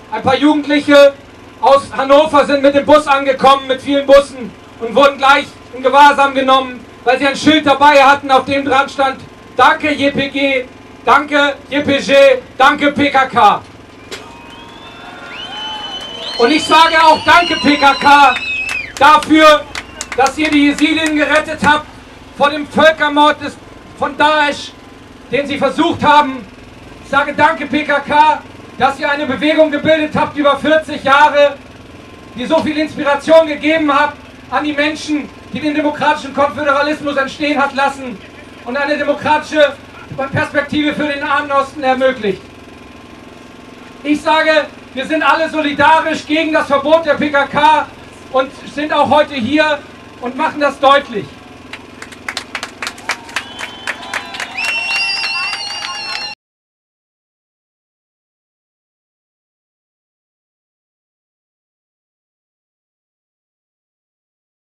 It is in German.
Ein paar Jugendliche aus Hannover sind mit dem Bus angekommen, mit vielen Bussen, und wurden gleich in Gewahrsam genommen, weil sie ein Schild dabei hatten, auf dem dran stand: Danke JPG, danke JPG, danke PKK. Und ich sage auch danke PKK dafür, dass ihr die Jesiden gerettet habt vor dem Völkermord von Daesh, den sie versucht haben. Ich sage danke PKK, dass ihr eine Bewegung gebildet habt über 40 Jahre, die so viel Inspiration gegeben hat an die Menschen, die den demokratischen Konföderalismus entstehen hat lassen und eine demokratische Perspektive für den Nahen Osten ermöglicht. Ich sage, wir sind alle solidarisch gegen das Verbot der PKK und sind auch heute hier und machen das deutlich.